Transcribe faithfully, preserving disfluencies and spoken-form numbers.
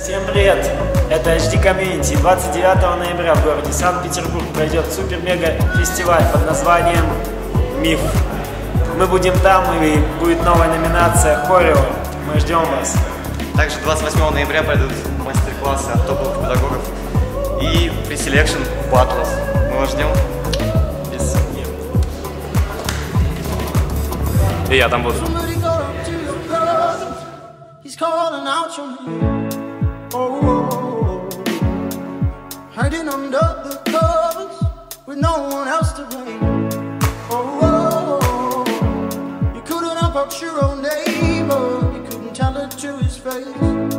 Всем привет! Это эйч ди Community. двадцать девятого ноября в городе Санкт-Петербург пройдет супер-мега-фестиваль под названием «Миф». Мы будем там, и будет новая номинация «Хорео». Мы ждем вас. Также двадцать восьмого ноября пройдут мастер-классы от топовых педагогов и преселекшн баттлс. Мы вас ждем. Без... И я там буду. Hiding under the covers with no one else to blame. Oh, oh, oh, you couldn't help out your own neighbor, you couldn't tell it to his face.